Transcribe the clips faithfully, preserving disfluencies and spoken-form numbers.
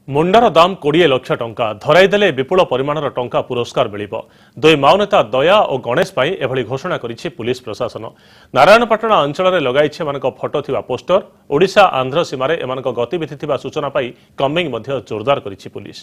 मुंडार दाम कोड़े लक्ष टंका धराईदेले विपुल परिमाणर टंका पुरस्कार मिल दुई माओनेता दया और गणेश पाई एभली घोषणा करिछि पुलिस प्रशासन। नारायणपाटना अंचल में लगाई फटो थिबा पोस्टर ओडिशा आंध्र सीमार एम गतिविधि थिबा सूचना पाई कम्बिंग मध्य जोरदार करिछि पुलिस।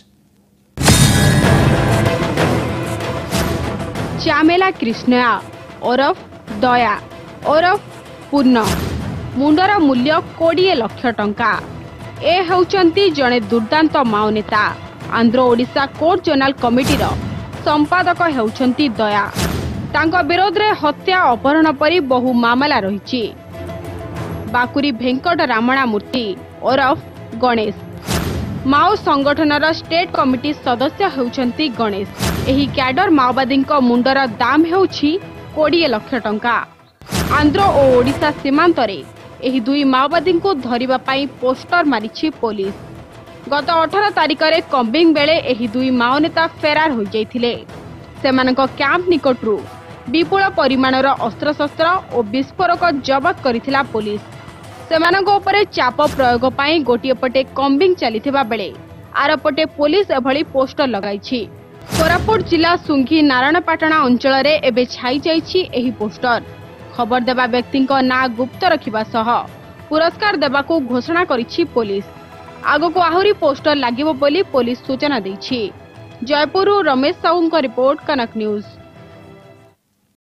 चामेला कृष्णया ओरफ दया ओरफ पूर्ण मुंडर मूल्य कोड़े लक्ष टंका। ए हेउचंती जड़े दुर्दांत माओ नेता आंध्र ओडिशा कोर्ट जोनाल कमिटीर संपादक हेउचंती दया। तांको विरोध रे हत्या अपहरण परी बहु मामला रहिछि। बाकुरी भेंकट रामणा मूर्ति ओरफ गणेश माओ संगठनर स्टेट कमिटी सदस्य हेउचंती गणेश। एही कैडर माओवादी मुंडर दाम हेउछि कोड़े लक्ष टंका। आंध्र और ओडिशा सीमांत रे एही दुई माओवादी को धरिबा पाई पोस्टर मारिछि पुलिस। गत अठारह तारिख रे कम्बिंग बेले एही दुई माओ नेता फेरार हो जाइथिले। सेमानक कैंप निकटरू विपुल परिमाणर अस्त्रशस्त्र और विस्फोरक जबत करिथिला पुलिस। सेमानक उपरे चाप प्रयोग पाई गोटिए पटे कम्बिंग चलिथिबा बेले आर पटे पुलिस एभली पोस्टर लगाइछि। कोरापुट जिला सुंघी नारायणपाटना अंचल रे एबे छाई जाइछि एही पोस्टर। खबर देवा व्यक्ति ना गुप्त रखिबा सह पुरस्कार देबाकू घोषणा करिछि पुलिस। आगको आहुरी पोस्टर लागिबो बोली पुलिस सूचना दैछि। Jeypore Ramesh Sahu report Kanak news.